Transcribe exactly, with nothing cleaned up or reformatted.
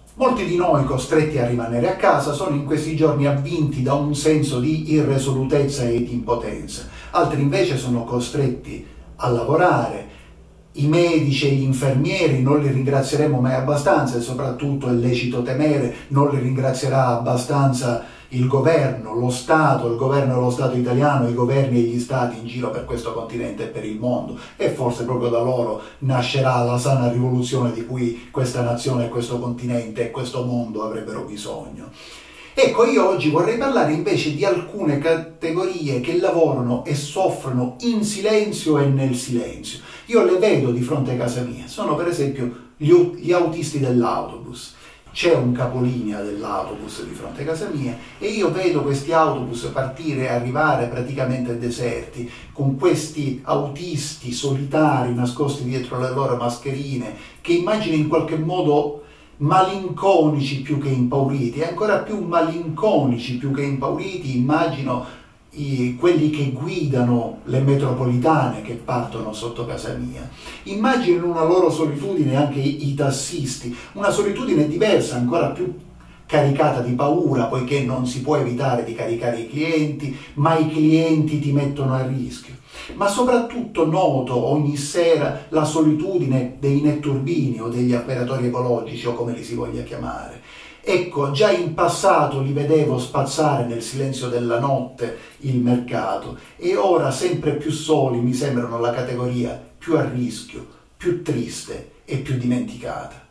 Molti di noi, costretti a rimanere a casa, sono in questi giorni avvinti da un senso di irresolutezza e di impotenza. Altri invece sono costretti a lavorare. I medici e gli infermieri non li ringrazieremo mai abbastanza e soprattutto è lecito temere non li ringrazierà abbastanza il governo, lo Stato, il governo dello Stato italiano, i governi e gli Stati in giro per questo continente e per il mondo, e forse proprio da loro nascerà la sana rivoluzione di cui questa nazione, questo continente e questo mondo avrebbero bisogno. Ecco, io oggi vorrei parlare invece di alcune categorie che lavorano e soffrono in silenzio e nel silenzio. Io le vedo di fronte a casa mia, sono per esempio gli, gli autisti dell'autobus. C'è un capolinea dell'autobus di fronte a casa mia e io vedo questi autobus partire e arrivare praticamente deserti, con questi autisti solitari nascosti dietro le loro mascherine, che immagino in qualche modo malinconici più che impauriti, e ancora più malinconici più che impauriti immagino i, quelli che guidano le metropolitane che partono sotto casa mia. Immagino una loro solitudine anche i, i tassisti, una solitudine diversa, ancora più caricata di paura, poiché non si può evitare di caricare i clienti, ma i clienti ti mettono a rischio. Ma soprattutto noto ogni sera la solitudine dei netturbini o degli operatori ecologici, o come li si voglia chiamare. Ecco, già in passato li vedevo spazzare nel silenzio della notte il mercato, e ora sempre più soli mi sembrano la categoria più a rischio, più triste e più dimenticata.